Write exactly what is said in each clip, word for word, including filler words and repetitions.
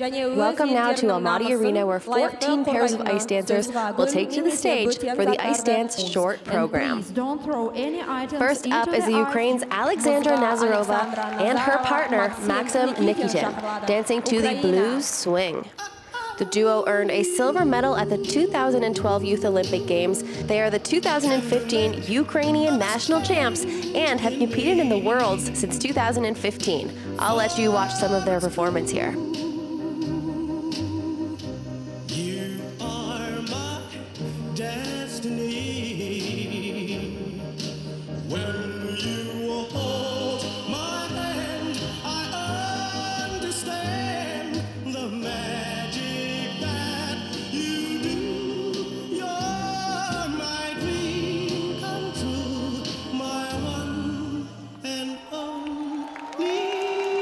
Welcome now to Almaty Arena, where fourteen pairs of ice dancers will take to the stage for the Ice Dance short program. First up is the Ukraine's Alexandra Nazarova and her partner, Maxim Nikitin, dancing to the Blues Swing. The duo earned a silver medal at the two thousand twelve Youth Olympic Games. They are the two thousand fifteen Ukrainian national champs and have competed in the Worlds since two thousand fifteen. I'll let you watch some of their performance here. You are my destiny. When you hold my hand, I understand the magic that you do. You're my dream come true, my one and only.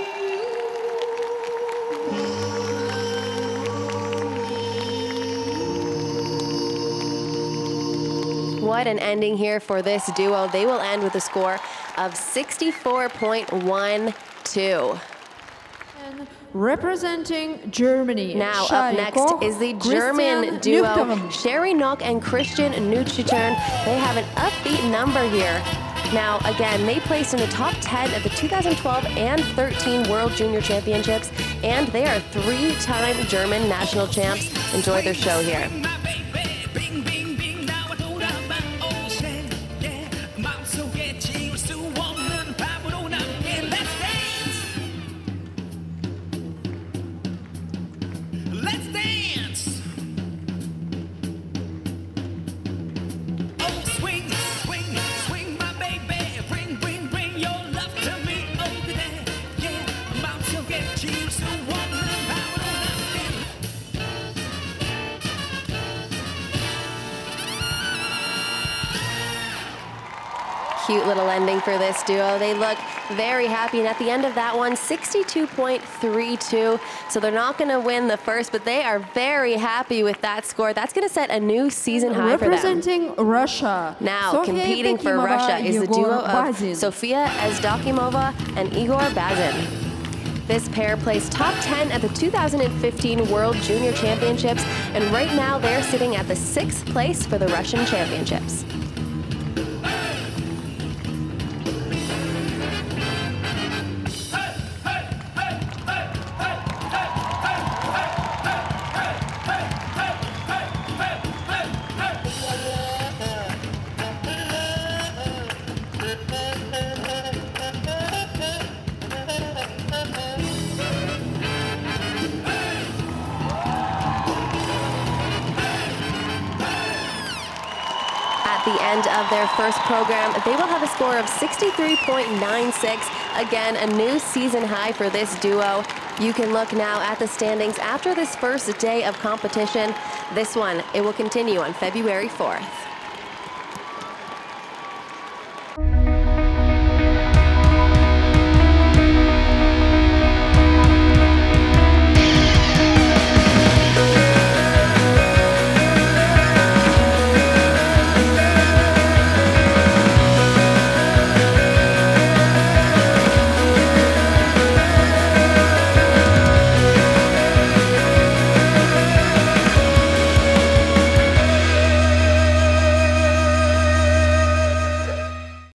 What an ending here for this duo. They will end with a score of sixty-four point one two. Representing Germany. Now up next is the German duo, Sherry Nock and Christian Nuchitern. They have an upbeat number here. Now, again, they placed in the top ten at the two thousand twelve and thirteen World Junior Championships, and they are three-time German national champs. Enjoy their show here. Let's dance! Oh, swing, swing, swing, my baby. Bring, bring, bring your love to me. Oh, today, yeah, I'm about to get you so warm and power on. Cute little ending for this duo. They look very happy, and at the end of that one, sixty-two point three two. So they're not going to win the first, but they are very happy with that score. That's going to set a new season high for them. Representing Russia. Now, Sofia competing for Evdokimova, Russia is the duo Igor of Bazin. Sofia Evdokimova and Igor Bazin. This pair placed top ten at the two thousand fifteen World Junior Championships, and right now they're sitting at the sixth place for the Russian Championships. At the end of their first program, they will have a score of sixty-three point nine six. Again, a new season high for this duo. You can look now at the standings after this first day of competition. This one, it will continue on February fourth.